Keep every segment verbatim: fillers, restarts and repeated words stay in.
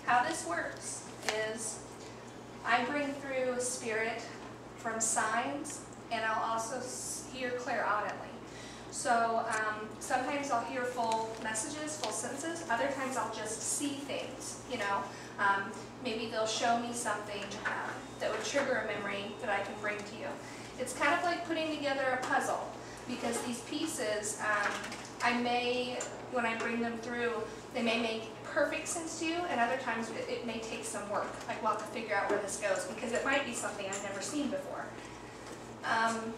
how this works is I bring through a spirit from signs, and I'll also hear clairaudibly. So um, sometimes I'll hear full messages, full sentences. Other times I'll just see things, you know. Um, maybe they'll show me something uh, that would trigger a memory that I can bring to you. It's kind of like putting together a puzzle, because these pieces, um, I may, when I bring them through, they may make perfect sense to you, and other times it, it may take some work. Like, we'll have to figure out where this goes, because it might be something I've never seen before. Um,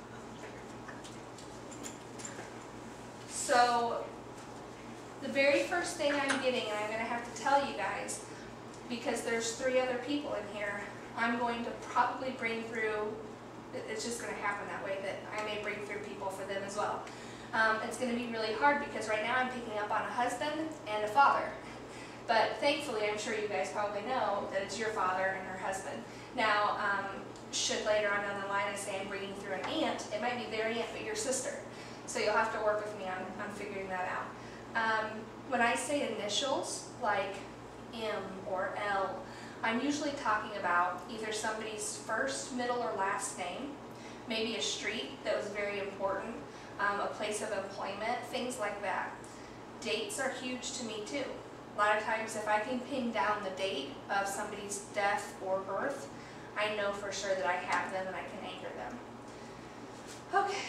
so, the very first thing I'm getting, and I'm going to have to tell you guys, because there's three other people in here, I'm going to probably bring through, it's just going to happen that way, that I may bring through people for them as well. Um, it's going to be really hard because right now I'm picking up on a husband and a father. But thankfully, I'm sure you guys probably know that it's your father and her husband. Now, um, should later on down the line I say I'm bringing through an aunt, it might be their aunt but your sister. So you'll have to work with me on, on figuring that out. Um, when I say initials, like M or L, I'm usually talking about either somebody's first, middle, or last name, maybe a street that was very important, um, a place of employment, things like that. Dates are huge to me too. A lot of times if I can pin down the date of somebody's death or birth, I know for sure that I have them and I can anchor them. Okay.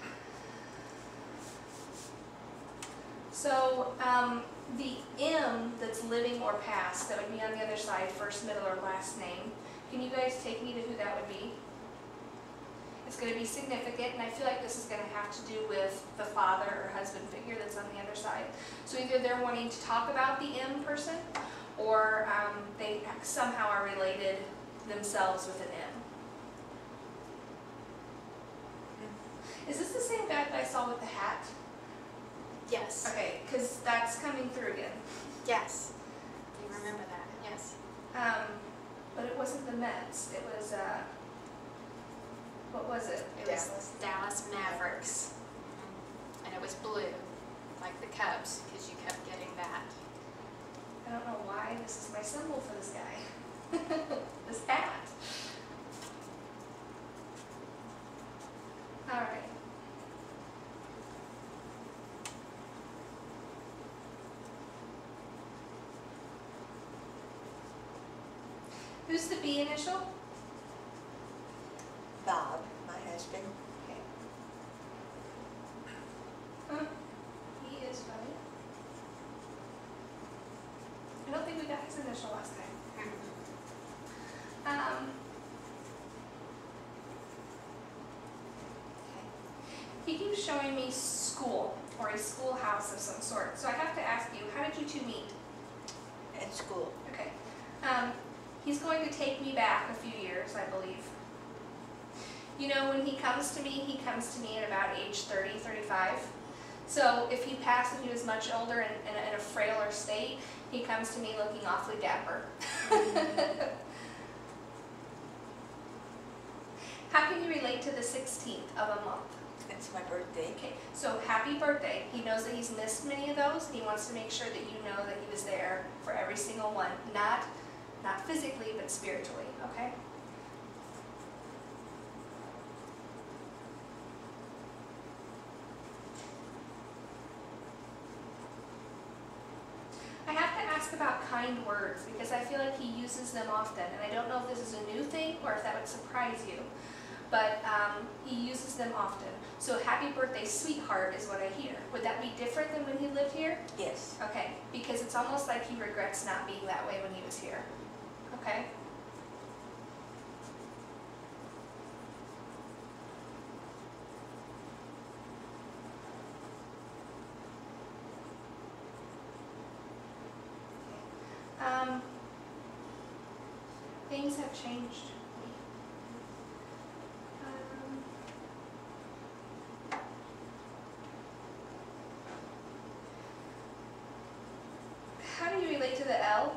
So um, the M that's living or past, that would be on the other side, first, middle, or last name. Can you guys take me to who that would be? It's going to be significant, and I feel like this is going to have to do with the father or husband figure that's on the other side. So either they're wanting to talk about the M person, or um, they somehow are related themselves with an M. Is this the same guy that I saw with the hat? Yes. Okay, because that's coming through again. Yes. You remember that? Yes. Um, but it wasn't the Mets. It was, uh, what was it? It was Dallas, Dallas Mavericks. And it was blue, like the Cubs, because you kept getting that. I don't know why this is my symbol for this guy. This hat. All right. Who's the B initial? Bob, my husband. Okay. Huh. He is funny. I don't think we got his initial last time. Um, okay. He keeps showing me school, or a schoolhouse of some sort. So I have to ask you, how did you two meet? At school. Okay. Um, he's going to take me back a few years, I believe. You know, when he comes to me, he comes to me at about age thirty, thirty-five. So if he passed and he was much older and in, in, in a frailer state, he comes to me looking awfully dapper. How can you relate to the sixteenth of a month? It's my birthday. Okay, so happy birthday. He knows that he's missed many of those, and he wants to make sure that you know that he was there for every single one. Not, not physically, but spiritually, okay? I have to ask about kind words because I feel like he uses them often, and I don't know if this is a new thing or if that would surprise you, but um, he uses them often. So happy birthday, sweetheart is what I hear. Would that be different than when he lived here? Yes. Okay, because it's almost like he regrets not being that way when he was here. Okay? Um, things have changed. Um, how do you relate to the L?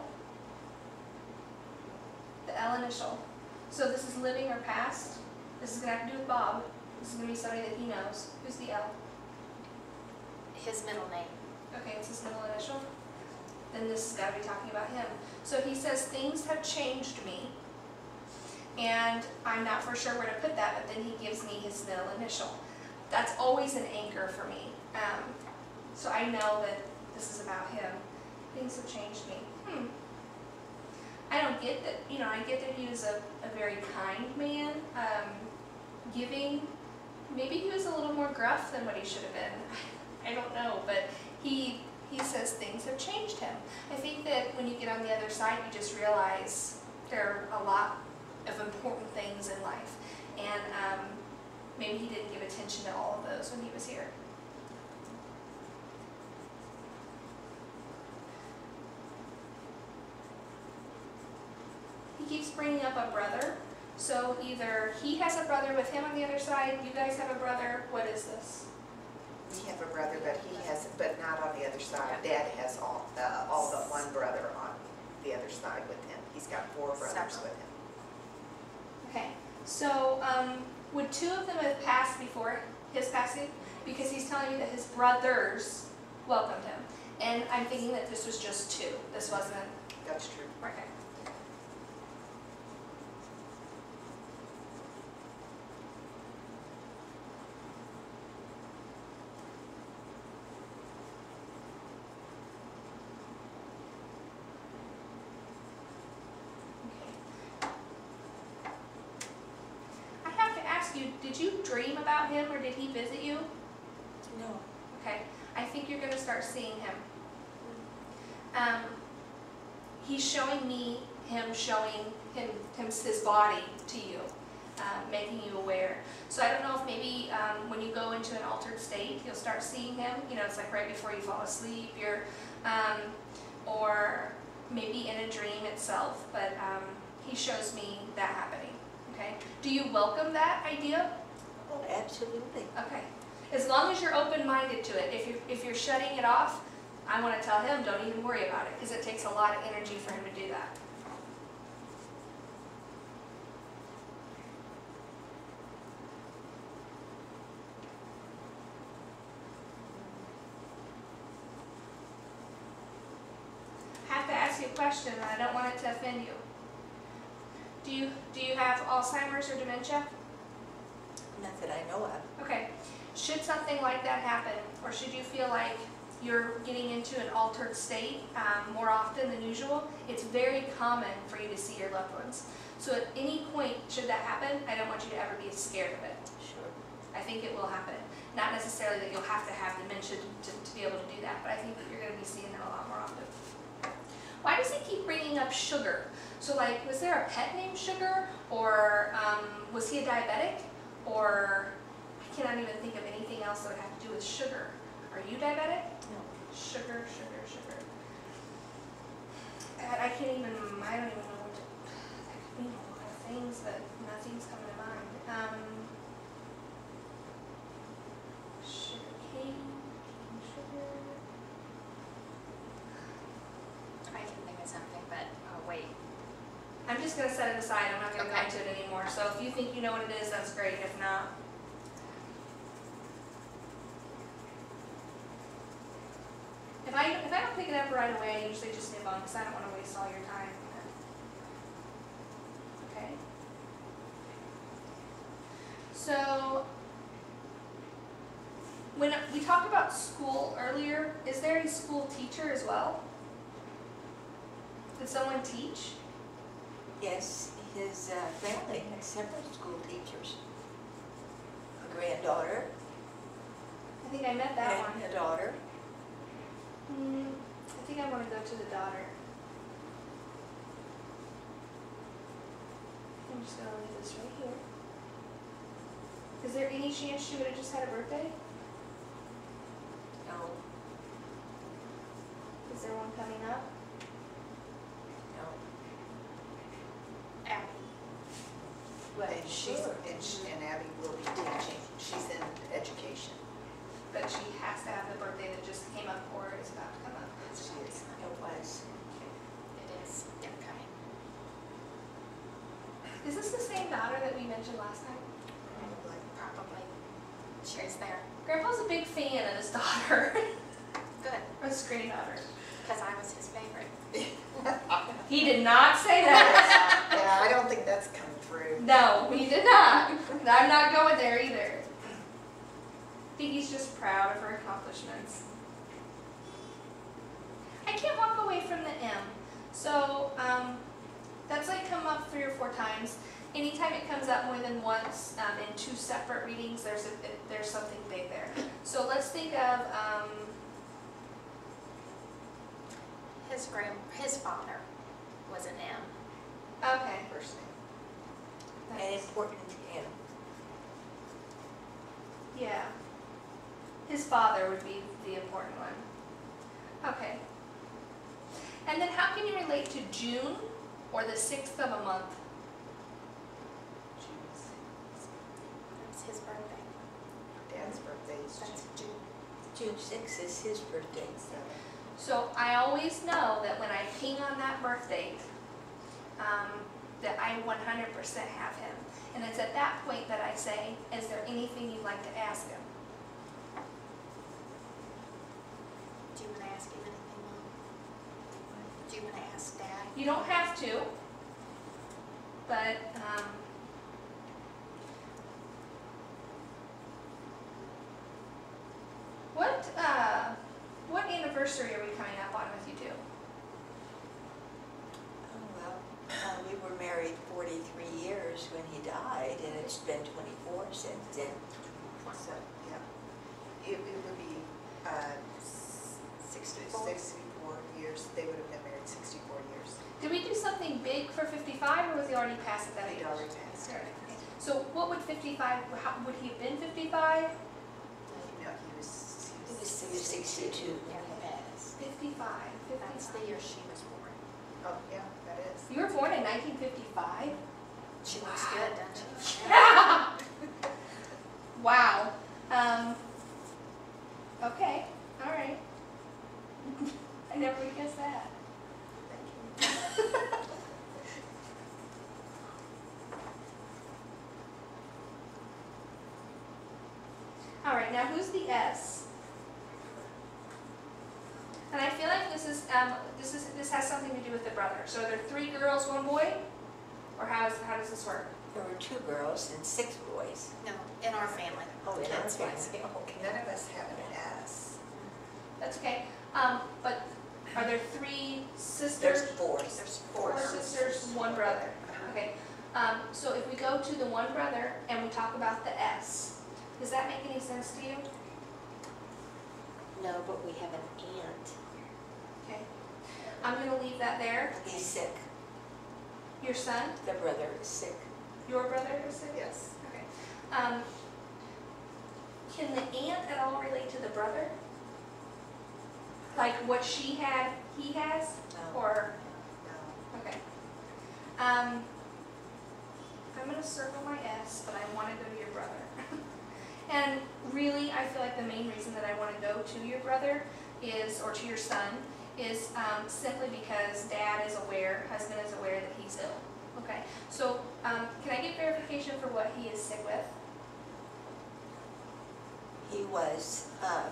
The L initial. So this is living or past. This is going to have to do with Bob. This is going to be somebody that he knows. Who's the L? His middle name. Okay, it's his middle initial. then this has got to be talking about him. So he says, things have changed me. And I'm not for sure where to put that, but then he gives me his middle initial. That's always an anchor for me. Um, so I know that this is about him. Things have changed me. Hmm. I don't get that, you know, I get that he was a, a very kind man, um, giving. Maybe he was a little more gruff than what he should have been. I don't know, but he he says things have changed him. I think that when you get on the other side, you just realize there are a lot of important things in life. And um, maybe he didn't give attention to all of those when he was here. He keeps bringing up a brother. So either he has a brother with him on the other side, you guys have a brother. What is this? We have a brother, but he has, but not on the other side. Dad has all, uh, all but one brother on the other side with him. He's got four brothers Several. with him. Okay, so um, would two of them have passed before his passing? Because he's telling me that his brothers welcomed him. And I'm thinking that this was just two. This wasn't, That's true. okay. I have to ask you, did you dream about him or did he visit you? No. Okay, I think you're going to start seeing him. Um, he's showing me him showing him, him his body to you, um, making you aware. So I don't know if maybe um, when you go into an altered state, you'll start seeing him. You know, it's like right before you fall asleep, you're, um, or maybe in a dream itself. But um, he shows me that happening. Okay, do you welcome that idea? Oh, absolutely. Okay. As long as you're open-minded to it. If you're, if you're shutting it off, I want to tell him, don't even worry about it, because it takes a lot of energy for him to do that. I have to ask you a question, and I don't want it to offend you. Do you, do you have Alzheimer's or dementia? Not that I know of. Okay, should something like that happen, or should you feel like you're getting into an altered state um, more often than usual, it's very common for you to see your loved ones. So at any point, should that happen, I don't want you to ever be scared of it. Sure. I think it will happen. Not necessarily that you'll have to have dementia to, to, to be able to do that, but I think that you're going to be seeing them a lot more often. Why does he keep bringing up sugar? So like, was there a pet named Sugar, or um, was he a diabetic? Or I cannot even think of anything else that would have to do with sugar. Are you diabetic? No. Sugar, sugar, sugar. I, I can't even, I don't even know what to, that could mean a lot of things, but nothing's coming to mind. Um, sugar cane, cane sugar. I can think of something, but I'll wait. I'm just gonna set it aside, I'm not gonna go Okay. into it anymore. So if you think you know what it is, that's great, if not. If I, if I don't pick it up right away, I usually just nib on, because I don't wanna waste all your time. Okay? So, when we talked about school earlier, is there a school teacher as well? Did someone teach? Yes, his uh, family had several school teachers. A granddaughter I think I met that one. and a daughter. Hmm, I think I want to go to the daughter. I'm just going to leave this right here. Is there any chance she would have just had a birthday? No, Is there one coming up? no. Abby. And she's, Sure. and she, and Abby will be teaching. She's in education. But she has to have the birthday that just came up or is about to come up. She is. It was. It is upcoming. Is this the same daughter that we mentioned last time? Probably. Probably. She was there. Grandpa's a big fan of his daughter, Good, or his granddaughter. because I was his baby. He did not say that. Yeah, I don't think that's come through. No, he did not. I'm not going there either. I think he's just proud of her accomplishments. I can't walk away from the M. So, um, that's like come up three or four times. Anytime it comes up more than once um, in two separate readings, there's a, there's something big there. So let's think of um, His grand, his father was an M. okay. First name. And That's- important to him. Yeah. His father would be the important one. Okay. And then how can you relate to June or the sixth of a month? June sixth. That's his birthday. Dad's birthday is That's June June. June sixth is his birthday. seventh. So I always know that when I ping on that birth date, um, that I one hundred percent have him. And it's at that point that I say, is there anything you'd like to ask him? Do you want to ask him anything, Mom? Do you want to ask Dad? You don't have to, but, um, what, uh, what anniversary are we coming up on with you two? Oh, well, uh, we were married forty-three years when he died, and it's been twenty-four since then. So, yeah. It, it would be, uh, Sixty-four. sixty-four years, they would have been married sixty-four years. Did we do something big for fifty-five, or was he already past at that age? They'd already passed. Alright, okay. So what would fifty-five, how, would he have been fifty-five? No, he was, He he was was sixty-two. Yeah, he passed. Fifty-five, That's the fifty-five. year she was born. Oh, yeah, that is. You were born in nineteen fifty-five? She looks good, doesn't she? Wow. Um, okay, all right. I never would guess that. Thank you. All right, now who's the S? And I feel like this is, um, this is, this has something to do with the brother. So are there three girls, one boy? Or how is, how does this work? There were two girls and six boys. No, in our family. Oh, in our Kids wise. family, okay. None of us have an S. That's okay. Um, but are there three There's sisters? four. There's Four sisters, one brother. Okay. Um, so if we go to the one brother and we talk about the S, does that make any sense to you? No, but we have an aunt. Okay. I'm gonna leave that there. He's sick. Your son, The brother is sick. your brother is sick? Yes. Okay. Um, can the aunt at all relate to the brother? Like what she had, he has, No. or, No. okay. Um, I'm gonna circle my S, but I wanna go to your brother. And really, I feel like the main reason that I wanna go to your brother is, or to your son, is um, simply because dad is aware, husband is aware that he's ill. Okay, so um, can I get verification for what he is sick with? He was uh,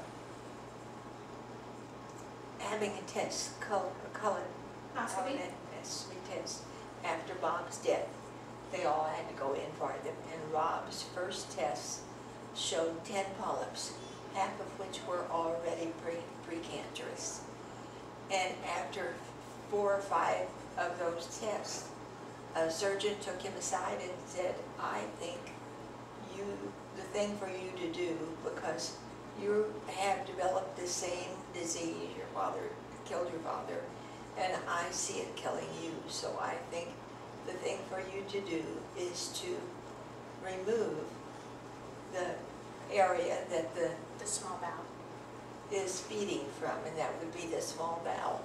having intense col- colon, Oscopy? colon intense after Bob's death. They all had to go in for them, and Rob's first tests showed ten polyps, half of which were already pre- precancerous. And after four or five of those tests, a surgeon took him aside and said, I think you, the thing for you to do, because you have developed the same disease, your father killed your father, and I see it killing you, so I think the thing for you to do is to remove the area that the The small bowel. is feeding from, and that would be the small bowel.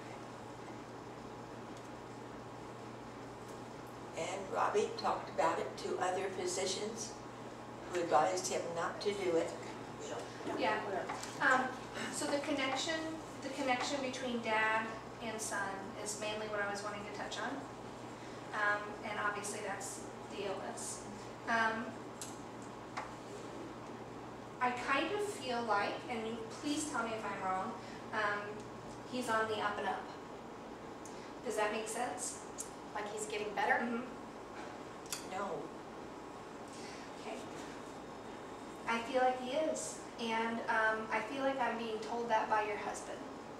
And Robbie talked about it to other physicians who advised him not to do it. Yeah. Um, so the connection, the connection between dad and son is mainly what I was wanting to touch on. Um, and obviously that's the illness. Um, I kind of feel like, and you please tell me if I'm wrong, um, he's on the up and up. Does that make sense? Like he's getting better? Mm-hmm. No, Okay. I feel like he is, and um, I feel like I'm being told that by your husband.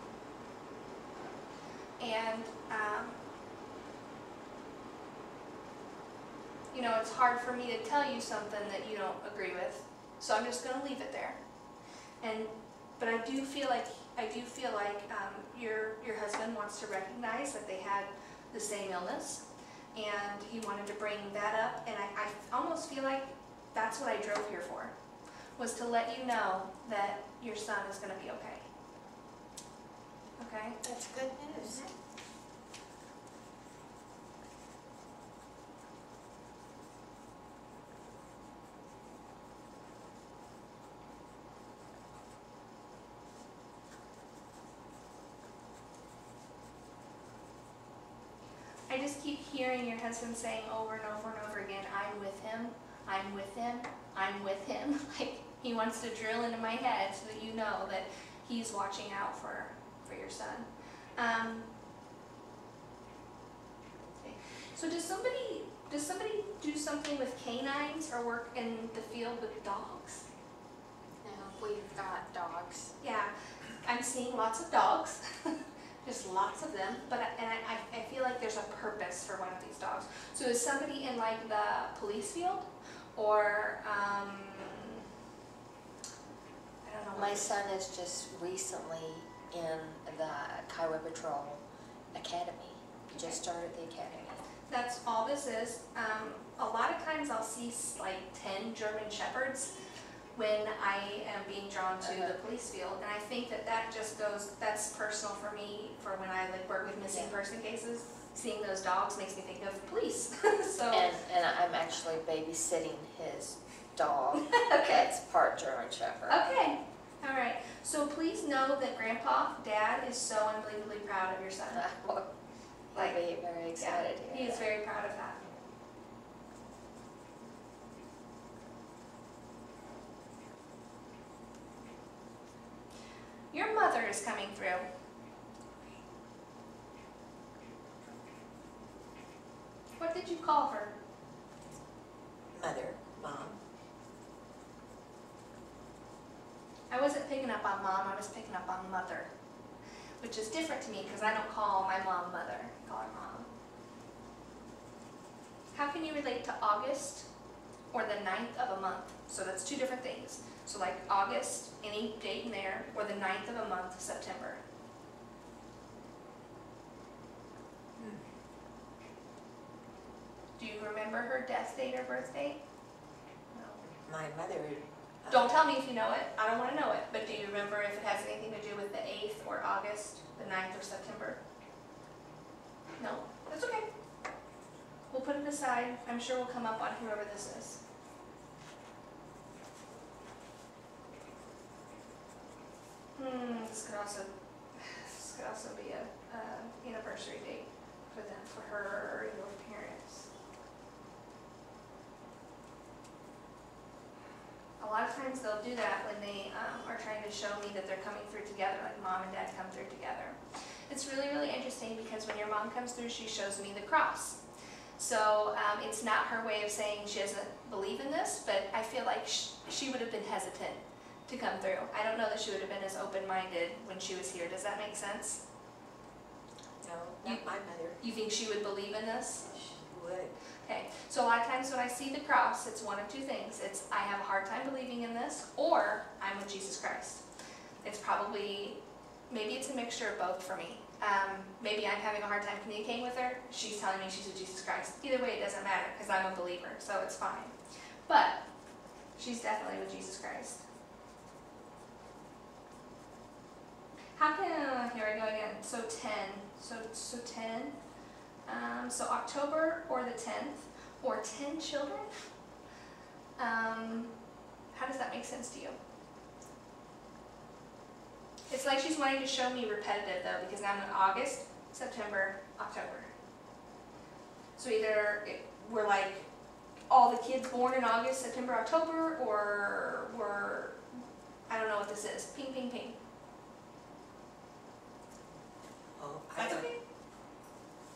And, um, you know, it's hard for me to tell you something that you don't agree with, so I'm just gonna leave it there. And, but I do feel like, I do feel like um, your, your husband wants to recognize that they had the same illness, and he wanted to bring that up, and I, I almost feel like that's what I drove here for, was to let you know that your son is gonna be okay. Okay? that's good news. I just keep hearing your husband saying over and over and over again, I'm with him, I'm with him, I'm with him. Like, he wants to drill into my head so that you know that he's watching out for, for your son. Um, okay. So does somebody, does somebody do something with canines or work in the field with dogs? No, we've got dogs. Yeah, I'm seeing lots of dogs, just lots of them, but, I- and I, I- I feel like there's a purpose for one of these dogs. So is somebody in like the police field, or, um, I don't know. what My it is. son is just recently in the Kiowa Patrol Academy. He just started the academy. That's all this is. Um, a lot of times I'll see s- like ten German Shepherds when I am being drawn to the police field, and I think that that just goes, that's personal for me, for when I like work with missing Yeah. person cases. Seeing those dogs makes me think of police, so. And, and I'm actually babysitting his dog. Okay. That's part German Shepherd. Okay, all right. So please know that Grandpa, Dad is so unbelievably proud of your son. He'll Like, be very excited to he hear is that. very proud of that. Your mother is coming through. What did you call her? Mother, mom, I wasn't picking up on mom, I was picking up on mother, which is different to me because I don't call my mom mother, I call her mom. How can you relate to August or the ninth of a month? So that's two different things. So like August, any date in there, or the ninth of a month, September. Do you remember her death date or birth date? No. my mother. uh, Don't tell me if you know it, I don't want to know it, but do you remember if it has anything to do with the eighth or August, the ninth or September? No? That's okay. We'll put it aside, I'm sure we'll come up on whoever this is. Hmm, this could also, this could also be a, uh, anniversary date for them, for her or your parents. A lot of times they'll do that when they um, are trying to show me that they're coming through together, like mom and dad come through together. It's really, really interesting because when your mom comes through, she shows me the cross. So um, it's not her way of saying she doesn't believe in this, but I feel like sh she would have been hesitant to come through. I don't know that she would have been as open-minded when she was here. Does that make sense? No, not my mother. You think she would believe in this? She would. Okay, so a lot of times when I see the cross, it's one of two things. It's I have a hard time believing in this, or I'm with Jesus Christ. It's probably, maybe it's a mixture of both for me. Um, maybe I'm having a hard time communicating with her. She's telling me she's with Jesus Christ. Either way, it doesn't matter because I'm a believer, so it's fine. But she's definitely with Jesus Christ. How can, uh, here I go again, so ten, so, so ten, um, so October or the tenth, or ten children? Um, how does that make sense to you? It's like she's wanting to show me repetitive though, because now I'm in August, September, October. So either it, we're like all the kids born in August, September, October, or we're, I don't know what this is, ping, ping, ping. Oh, I That's don't, okay.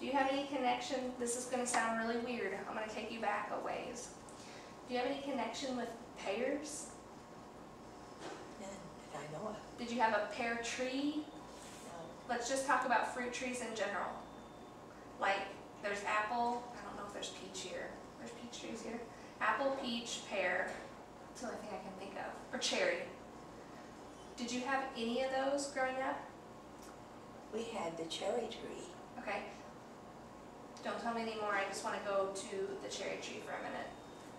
Do you have any connection, this is gonna sound really weird, I'm gonna take you back a ways. Do you have any connection with pears? None that I know of. Did you have a pear tree? No. Let's just talk about fruit trees in general. Like, there's apple, I don't know if there's peach here. There's peach trees here. Apple, peach, pear, that's the only thing I can think of. Or cherry. Did you have any of those growing up? We had the cherry tree. Okay. Don't tell me anymore, I just want to go to the cherry tree for a minute.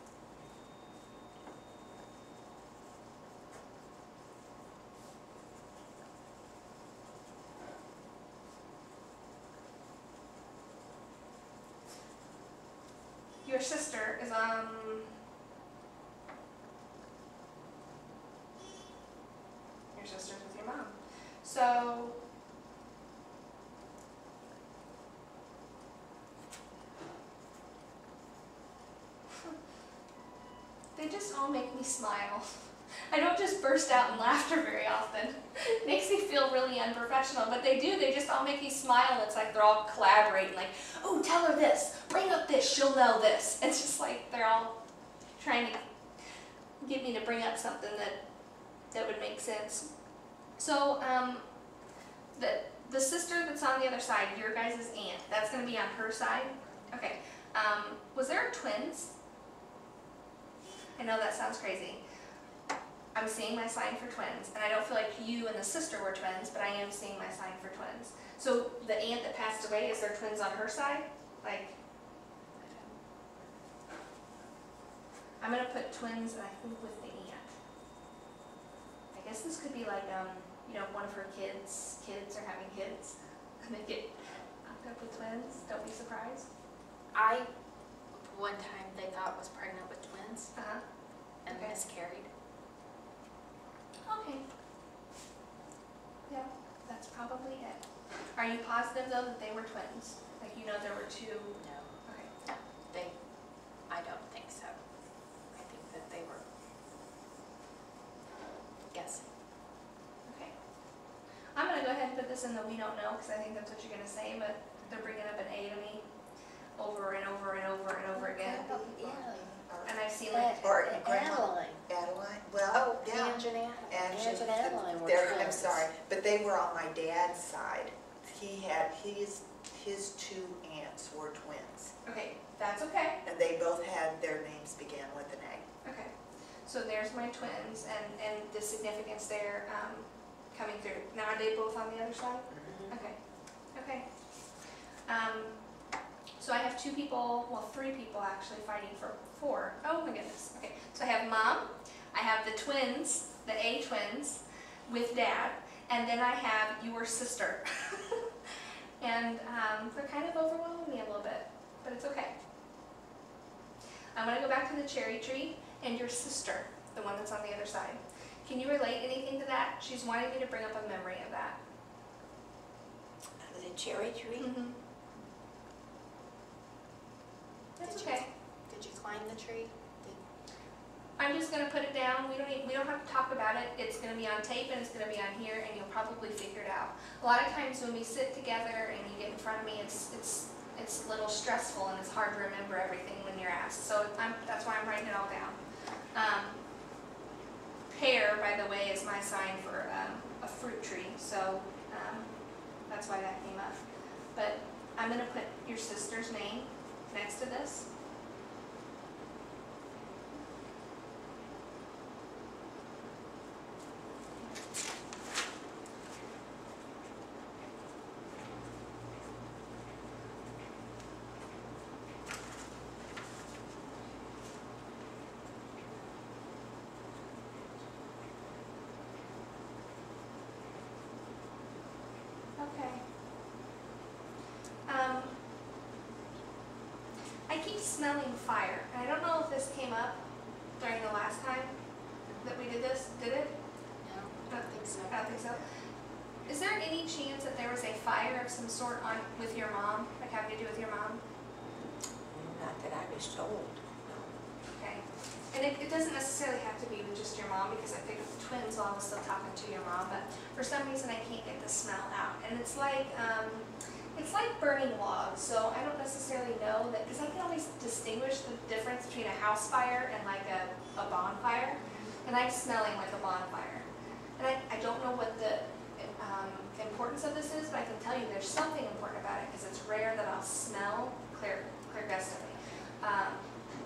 Your sister is on your sister's with your mom. So they just all make me smile. I don't just burst out in laughter very often. It makes me feel really unprofessional, but they do. They just all make me smile. It's like they're all collaborating, like, oh, tell her this, bring up this, she'll know this. It's just like they're all trying to get me to bring up something that that would make sense. So, um, the the sister that's on the other side, your guys' aunt, that's going to be on her side. Okay. Um, was there twins? I know that sounds crazy. I'm seeing my sign for twins, and I don't feel like you and the sister were twins, but I am seeing my sign for twins. So the aunt that passed away, is there twins on her side? Like, I'm gonna put twins, and I think with the aunt. I guess this could be like, um, you know, one of her kids, kids are having kids, and they get hooked up with twins. Don't be surprised. I, one time they thought was pregnant with twins Uh-huh. and Okay. miscarried. Okay. Yeah, that's probably it. Are you positive though that they were twins? Like you know there were two? No, Okay. they, I don't think so. I think that they were guessing. Okay. I'm gonna go ahead and put this in the we don't know because I think that's what you're gonna say, but they're bringing up an A to me over and over and over and over again. Yeah. And I've seen like, Or Ad- grandma. Adeline. Adeline, well, Oh, yeah. Ange and Ad- Ange Ange and Adeline were they're- I'm twins. sorry, but they were on my dad's side. He had, his, his two aunts were twins. okay, that's okay. And they both had, their names began with an A. Okay. So there's my twins and, and the significance there um, coming through. Now are they both on the other side? Okay, okay. Um, so I have two people, well, three people actually fighting for four. Oh my goodness. Okay, so I have mom, I have the twins, the A twins with dad, and then I have your sister. And um, they're kind of overwhelming me a little bit, but it's okay. I'm gonna go back to the cherry tree and your sister, the one that's on the other side. Can you relate anything to that? She's wanting me to bring up a memory of that. The cherry tree? Mm-hmm. That's Did you- okay. Did you climb the tree? Did, I'm just gonna put it down. We don't even, we don't have to talk about it. It's gonna be on tape and it's gonna be on here, and you'll probably figure it out. A lot of times when we sit together and you get in front of me, it's it's it's a little stressful and it's hard to remember everything when you're asked. So I'm, that's why I'm writing it all down. Um, pear, by the way, is my sign for um, a fruit tree. So um, that's why that came up. But I'm gonna put your sister's name next to this. Okay. Um, I keep smelling fire, and I don't know if this came up during the last time that we did this. Did it? no, I don't think so. I don't think so. Is there any chance that there was a fire of some sort on with your mom, like having to do with your mom? Not that I was told, no. Okay. And it, it doesn't necessarily have to be with just your mom, because I picked up the twins while I was still talking to your mom, but for some reason I can't get the smell out. And it's like, um, It's like burning logs, so I don't necessarily know that, because I can always distinguish the difference between a house fire and like a, a bonfire. And I'm smelling like a bonfire. And I, I don't know what the um, importance of this is, but I can tell you there's something important about it, because it's rare that I'll smell clear, clear gustily. Um,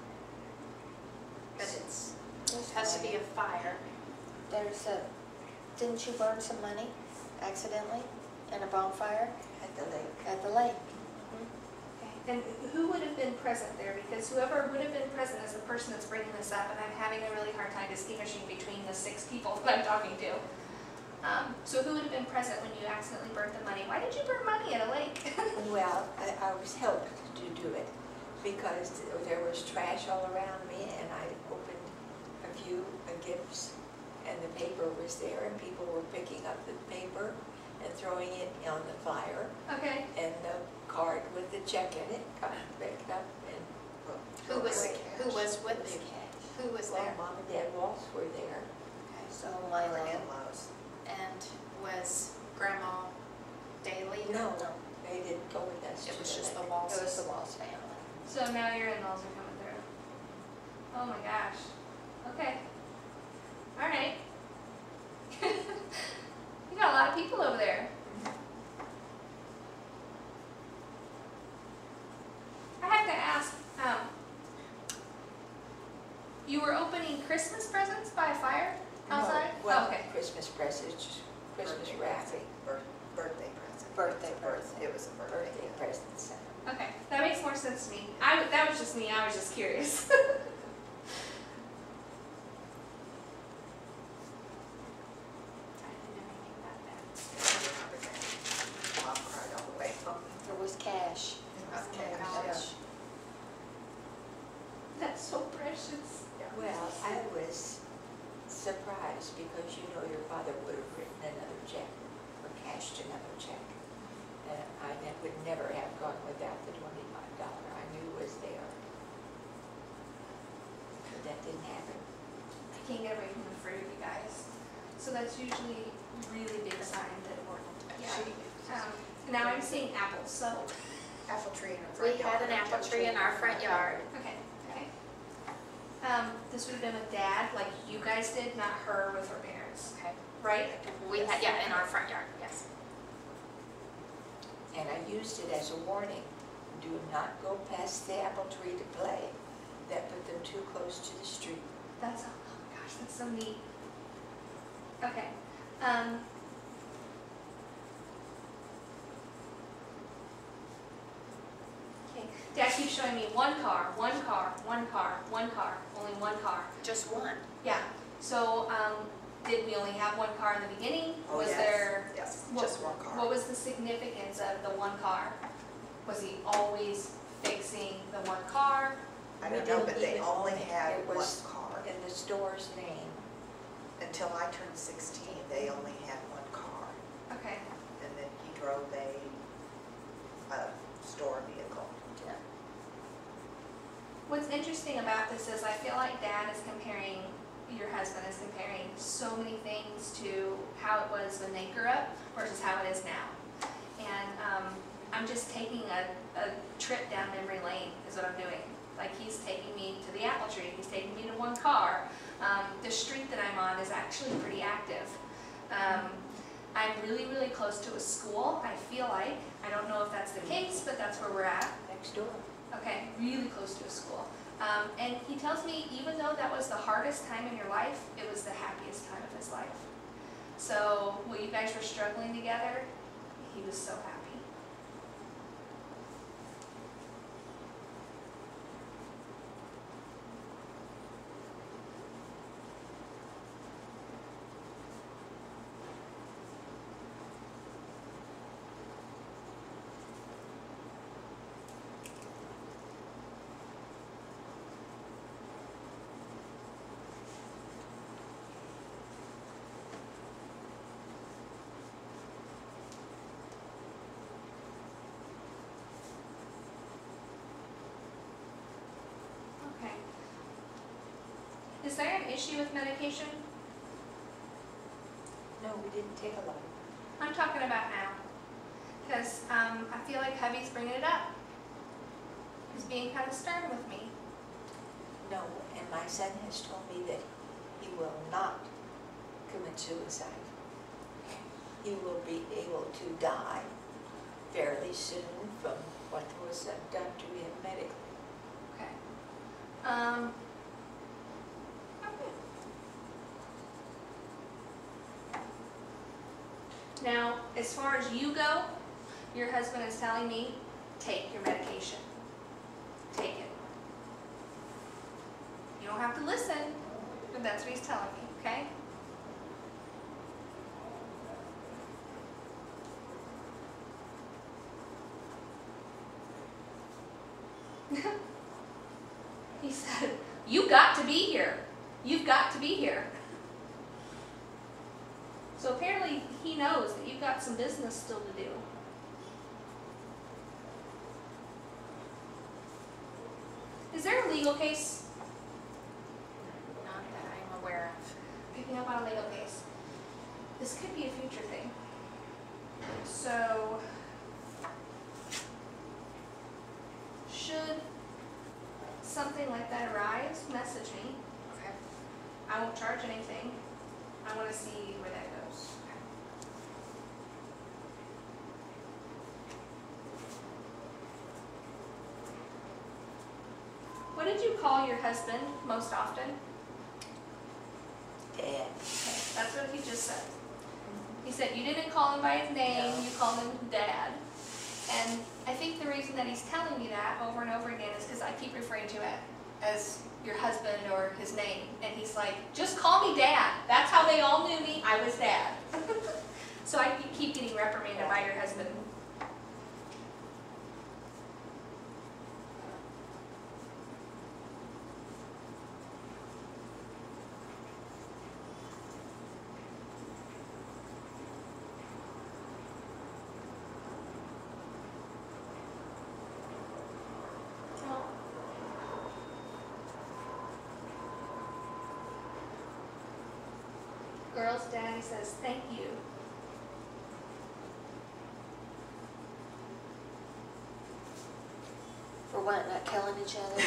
But it's, There's it has to be a fire. There's a, didn't you burn some money accidentally in a bonfire At the lake. at the lake? And who would have been present there? Because whoever would have been present is the person that's bringing this up, and I'm having a really hard time distinguishing between the six people that I'm talking to. Um, so who would have been present when you accidentally burnt the money? Why did you burn money at a lake? Well, I, I was helped to do it because there was trash all around me, and I opened a few uh, gifts, and the paper was there, and people were picking up the paper and throwing it on the fire, Okay. and the card with the check in it got picked up, and Who was, who was with it was you? cash. Who was Well, there? Mom and Dad Walsh were there. Okay. So Our Milo. in-laws. And was Grandma Daly? No, they didn't go with us. It to was the just the lake. Walls. It was the Walls family. So now your in-laws are coming through. Oh my gosh. Okay. All right. You got a lot of people over there. I have to ask, um, you were opening Christmas presents by a fire outside? No, well, Oh, okay. Christmas presents, just Christmas Birthday wrapping, present. Bir- Birthday present. Birthday It was a birth- present. It was a birthday. birthday presents. Okay, that makes more sense to me. I, w- that was just me, I was just curious. I didn't know anything about that. I remember that. Mom cried all the way home. There was cash. It was Oh, cash, gosh. yeah. That's so precious. Well, I was surprised because you know your father would have written another check or cashed another check. And I ne- would never have gone without the twenty-five dollar I knew was there. But that didn't happen. I can't get away from the fruit, you guys. So that's usually a really big sign that it worked. Yeah. Um, now I'm seeing apples, so, Apple tree in the We front yard. had an apple tree in our front yard. okay, okay. Um, this would have been with Dad, like you guys did, not her with her parents, Okay. right? We had, yeah, in our front yard, yes. And I used it as a warning. Do not go past the apple tree to play. That put them too close to the street. That's, oh gosh, that's so neat. Okay, um. Okay, Dad keeps showing me one car, one car, one car, one car, only one car. Just one. Yeah, so, um, did we only have one car in the beginning? Oh, Was yes. there, Yes, what- just one car. what was the significance of the one car? Was he always fixing the one car? I We don't know, didn't but they even only own it. had It one was car. in the store's name. Until I turned sixteen, they only had one car. Okay, And then he drove a, a store vehicle. Yeah. what's interesting about this is I feel like Dad is comparing, your husband is comparing so many things to how it was when they grew up versus how it is now. And um, I'm just taking a, a trip down memory lane is what I'm doing. Like he's taking me to the apple tree, he's taking me to one car. Um, the street that I'm on is actually pretty active. Um, I'm really, really close to a school, I feel like. I don't know if that's the case, but that's where we're at. Next door. Okay, really close to a school. Um, and he tells me even though that was the hardest time in your life, it was the happiest time of his life. So while you guys were struggling together, he was so happy. Okay. Is there an issue with medication? No, we didn't take a lot. I'm talking about now. because um, I feel like hubby's bringing it up. He's being kind of stern with me. No, and my son has told me that he will not commit suicide. He will be able to die fairly soon from what was done to him medically. Okay. Um, Now, as far as you go, your husband is telling me, take your medication. Take it. You don't have to listen, but that's what he's telling me, okay? He said, you got to be here. You've got to be here. So apparently he knows that you've got some business still to do. Is there a legal case? Not that I'm aware of. Picking up on a legal case. This could be a future thing. So, should something like that arise, message me. Okay. I won't charge anything. I want to see where that goes. What did you call your husband most often? Dad. Okay, that's what he just said. He said you didn't call him by his name, you called him Dad. And I think the reason that he's telling me that over and over again is because I keep referring to it as your husband or his name. And he's like, just call me Dad. That's how they all knew me. I was Dad. So I keep getting reprimanded by your husband. Girl's daddy says, thank you. For what, not killing each other?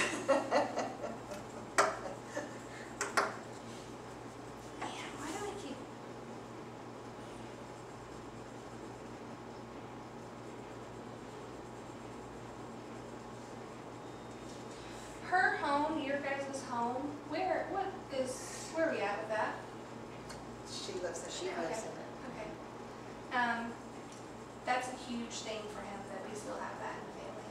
Man, why do I keep... Her home, your guys' home, where, what is, where are we at with that? She lives in She it. lives Okay. in it. Okay. Um, that's a huge thing for him that we still have that in the family.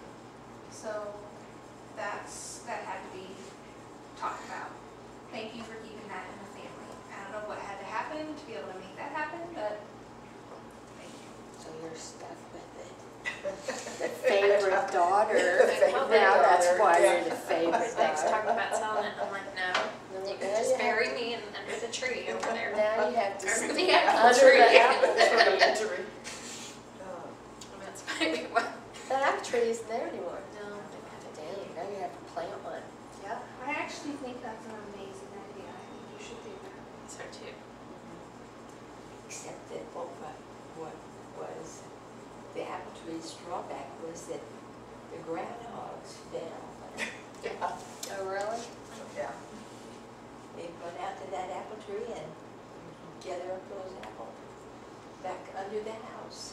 So that's, that had to be talked about. Thank you for keeping that in the family. I don't know what had to happen to be able to make that happen, but thank you. So you're stuck with it. The favorite daughter. favorite Now that's daughter, why yeah. you're the favorite Thanks, daughter. talking about selling it. I'm like, no. You can Now just you have bury to- me in, under the tree over there. Now you have to Under see the apple under tree. the apple tree. Oh, That's maybe what. That apple tree isn't there anymore. No. Dang, now you have to plant one. Yep. I actually think that's an amazing idea. I think you should do that. So too. Except that what, what was the apple tree's drawback was that the groundhogs fell. Oh, really? yeah. They'd run out to that apple tree and gather up those apples back under the house.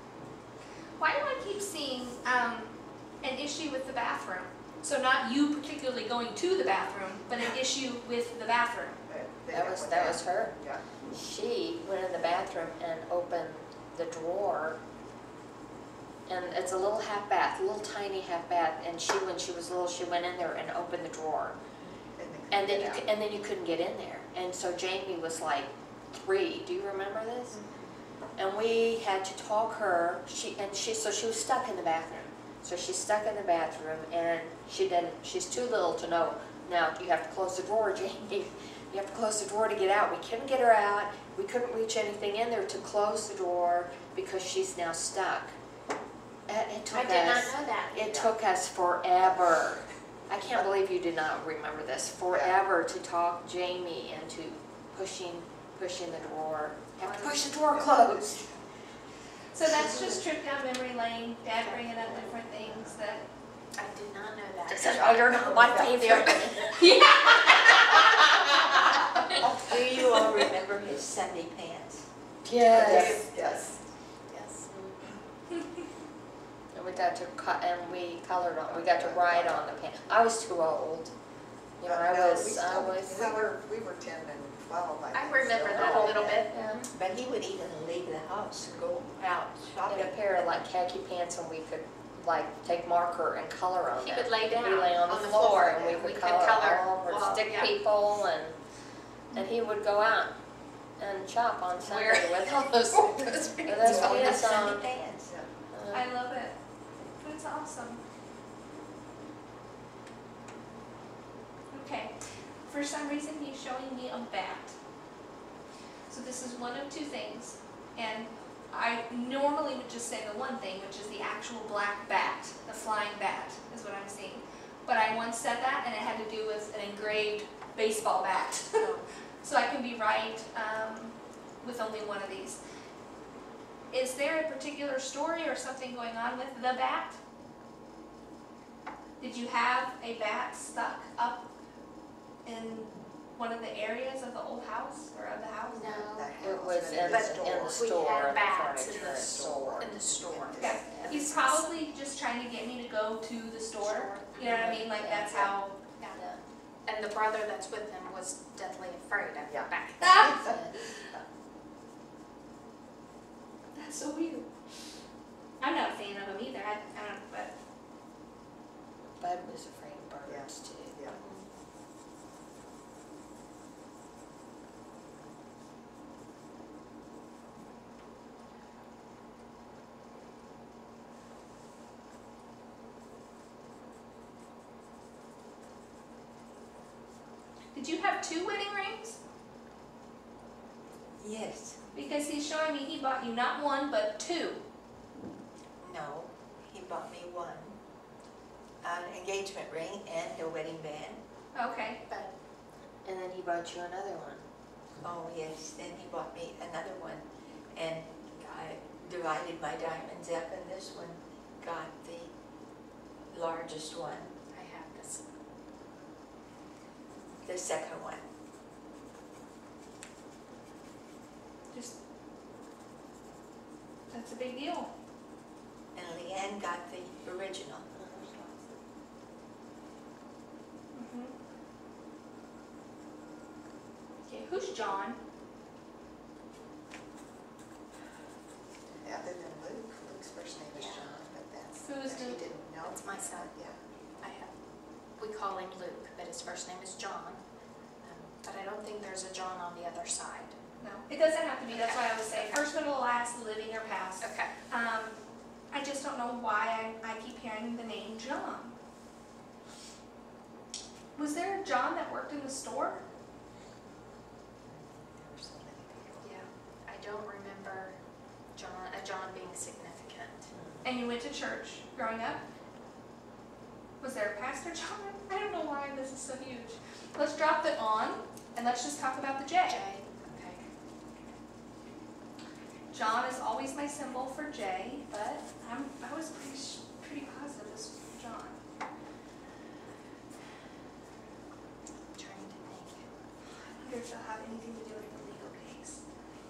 Why do I keep seeing um, an issue with the bathroom? So not you particularly going to the bathroom, but an issue with the bathroom. They- they That got was, one that down. was her. Yeah. She went in the bathroom and opened the drawer. And it's a little half bath, a little tiny half bath. And she, when she was little, she went in there and opened the drawer. And And they then you, couldn't cou- and then you couldn't get in there. And so Jamie was like three. Do you remember this? And we had to talk her. She and she so she was stuck in the bathroom. So she's stuck in the bathroom, and she didn't. She's too little to know. Now you have to close the drawer, Jamie. You have to close the drawer to get out. We couldn't get her out. We couldn't reach anything in there to close the drawer because she's now stuck. It, it took I did not us. know that. It took us forever. I can't believe you did not remember this. Forever to talk Jamie into pushing, pushing the drawer. Have to push the drawer closed. So that's just trip down memory lane, Dad bringing up different things that. I did not know that. This is, oh, you're not my favorite. Do you all remember his Sunday pants? Yes. Yes. Yes. And we got to cut, and we colored on, we got to write on the pen. I was too old. You know, I No, we was, I still- was, We were, we were ten and twelve, I I think. remember so. that a little bit. yeah. But he would even leave the house and go out In shopping. a pair of like khaki pants, and we could like take marker and color on He them. would lay down He'd lay on the on the floor, floor, and we and we could could color color all over, wall, stick yeah. people, and, and he would go out and shop on Sunday Where- with all those, with those With pants Sunday on. pants. Uh, I love it. It's awesome. Okay, for some reason he's showing me a bat. So this is one of two things, and I normally would just say the one thing, which is the actual black bat, the flying bat, is what I'm seeing. But I once said that, and it had to do with an engraved baseball bat. So I can be right um, with only one of these. Is there a particular story or something going on with the bat? Did you have a bat stuck up in one of the areas of the old house or of the house? No. It was in, But in the we store, had in the bats in furniture the store. In the store. Okay. He's probably just trying to get me to go to the store. You know what I mean? Like that's how. Yeah. Yeah. And the brother that's with him was deathly afraid of Yeah. the bat. Ah! That's so weird. I'm not a fan of him either. I, I don't. But Bud was afraid of birds too. Yeah. did you have two wedding rings? Yes. Because he's showing me he bought you not one but two. No, he bought me one, an engagement ring and a wedding band. Okay. But And then he bought you another one. Oh, yes, then he bought me another one, and I divided my diamonds up, and this one got the largest one, I have this. the second one. Just. That's a big deal. And Leanne got the original. Mhm. Okay, who's John? Other than Luke, Luke's first name is Yeah. John, but that's, Who's that he Luke? didn't know. That's my son. Yeah. I have, we call him Luke, but his first name is John. Um, But I don't think there's a John on the other side. No, it doesn't have to be. That's why I was saying first, middle, last, living or past. Okay. Um, I just don't know why I, I keep hearing the name John. Was there a John that worked in the store? There were so many people. Yeah. I don't remember John, a John being significant. And you went to church growing up? Was there a Pastor John? I don't know why this is so huge. Let's drop the on and let's just talk about the J. Jay, okay. John is always my symbol for J, but I'm, I was pretty, sh- pretty positive this was John. Trying to think. I wonder if it'll have anything to do with the legal case.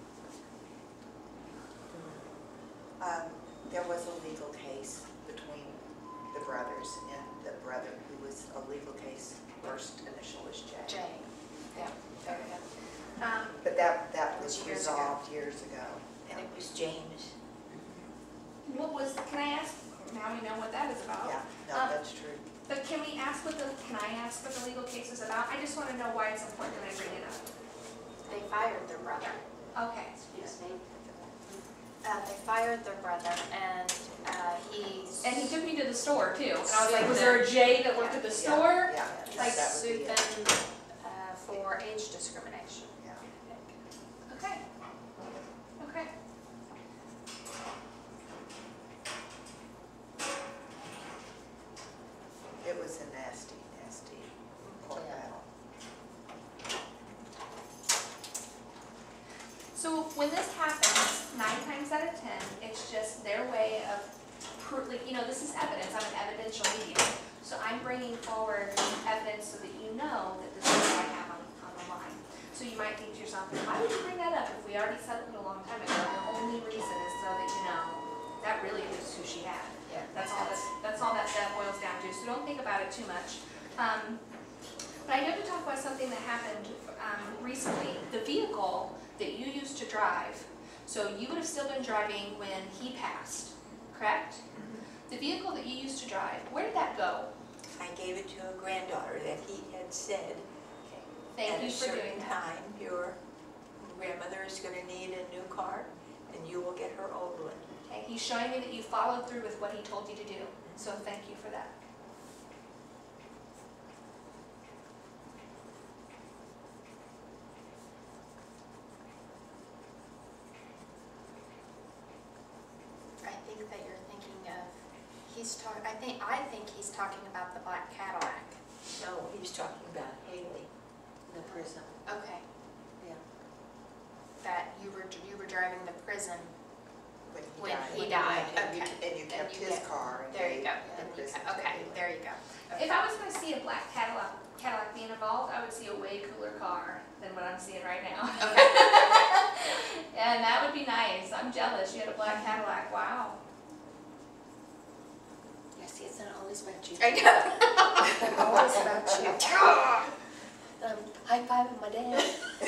Um, there was a legal case between the brothers, and the brother who was a legal case, first initial was Jay. Jay. Yeah, there we go. Um, But that, that was Years ago. resolved years ago. And it was James. what was, can I ask, now we know what that is about. Yeah, no, Um, that's true. But can we ask what the, can I ask what the legal case is about? I just want to know why it's important that I bring it up. They fired their brother. Okay. Excuse me. Uh, they fired their brother and, uh, he. And he took me to the store too. And I was like, was there a J that worked at the store? Yeah, He yeah, that would sued be them, it. uh, for age discrimination. Yeah. Okay. Okay. It was a nasty, nasty court Yeah. battle. So when this happens, nine times out of ten, it's just proof, like, you know, this is evidence, I'm an evidential medium. So I'm bringing forward evidence so that you know that this is what I have on, on the line. So you might think to yourself, why would you bring that up if we already settled it a long time ago? The only reason is so that you know that really is who she had. Yeah. That's all that, that's all that, that boils down to, so don't think about it too much. Um, but I have to talk about something that happened um, recently. The vehicle that you used to drive, so you would have still been driving when he passed, correct? The vehicle that you used to drive, where did that go? I gave it to a granddaughter that he had said, Thank at you a for doing certain that. time, your grandmother is going to need a new car, and you will get her old one. Okay, he's showing me that you followed through with what he told you to do, so thank you for that. I think that you're thinking of, he's talk, I think, I think he's talking about the black Cadillac. No, he's talking about Haley. The prison. Okay. Yeah. That you were, you were driving the prison When he when died. he died, And you- okay. And you kept you his get- car. and There you gave go. the Then you prison ca- to Okay, Haley. there you go. If I was gonna see a black Cadillac, Cadillac being involved, I would see a way cooler car than what I'm seeing right now. Okay. And that would be nice, I'm jealous, you had a black Cadillac, wow. Yeah, see, it's not always about you. I know. It's always about you. Um, high fiving my dad.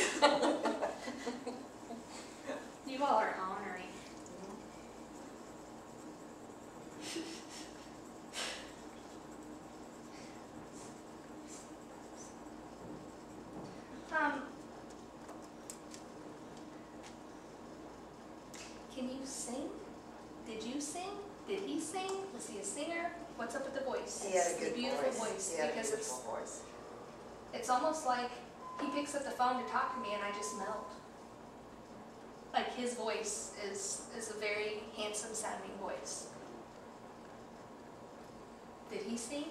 You all are honoring. Um, can you sing? Did you sing? Did he sing? Was he a singer? What's up with the voice? He had a It's good beautiful voice. voice, He had a because it's beautiful voice. it's almost like he picks up the phone to talk to me and I just melt. Like his voice is is a very handsome sounding voice. Did he sing?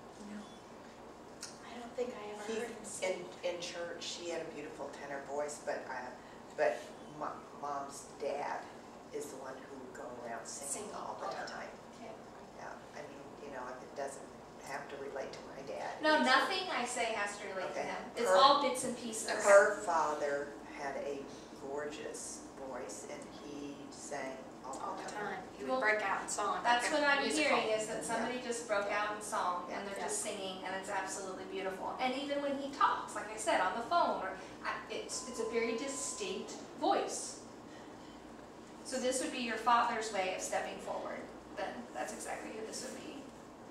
I don't think I ever He, heard him sing. in, in church, he had a beautiful tenor voice, but, uh, but mo- mom's dad is the one who would go around singing Singing all the all the time. Okay. Yeah, I mean, you know, it doesn't have to relate to my dad. No, It's- nothing I say has to relate to Okay. him. It's Her- all bits and pieces. Her father had a gorgeous voice and he sang All the time. He Well, would break out in song. That's like a what I'm musical. hearing, is that somebody just broke out in song and they're Yeah. just singing and it's absolutely beautiful. And even when he talks, like I said, on the phone, or I- it's, it's a very distinct voice. So this would be your father's way of stepping forward, then that's exactly who this would be.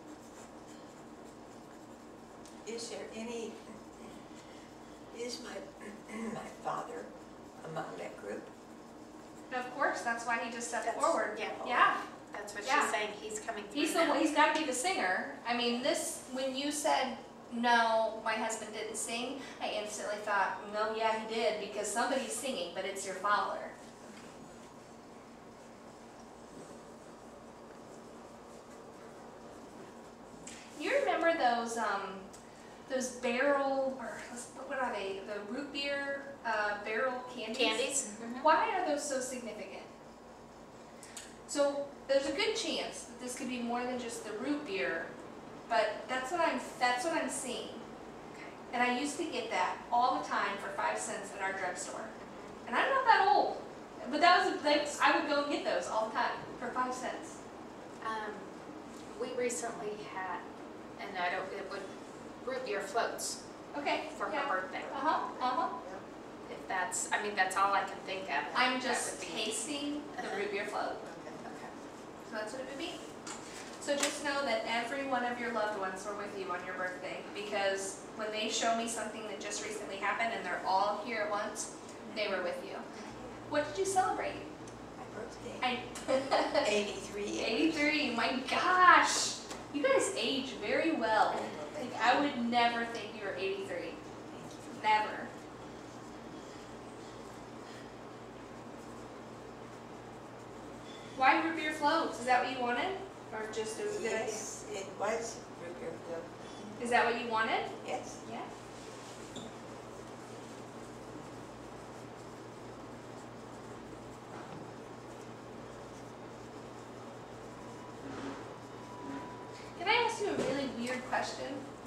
Is there any, is my, my father among that group? And of course, that's why he just stepped That's- forward. yeah. Yeah. That's what Yeah. she's saying. He's coming through He's the now. one, he's gotta be the singer. I mean, this, when you said, no, my husband didn't sing, I instantly thought, no, yeah, he did, because somebody's singing, but it's your father. You remember those, um, those barrel, or what are they, the root beer, uh, barrel candies? Candies? Mhm. Why are those so significant? So there's a good chance that this could be more than just the root beer, but that's what I'm that's what I'm seeing. Okay. And I used to get that all the time for five cents at our drugstore. And I'm not that old, but that was like I would go and get those all the time for five cents. Um, we recently had, and I don't, it would, root beer floats Okay. for yeah. her birthday. Uh huh. Uh huh. If that's, I mean, that's all I can think of. I'm That just would be- tasting the Uh-huh. root beer float. Okay. So that's what it would be. So just know that every one of your loved ones were with you on your birthday, because when they show me something that just recently happened and they're all here at once, they were with you. What did you celebrate? My birthday, I, eighty-three. eighty-three, my gosh. You guys age very well. Like, I would never think you were eighty-three. Never. Why root beer floats? Is that what you wanted? Or just it was a good idea? Yes, it was root beer float. Is that what you wanted? Yes. Yeah. weird question.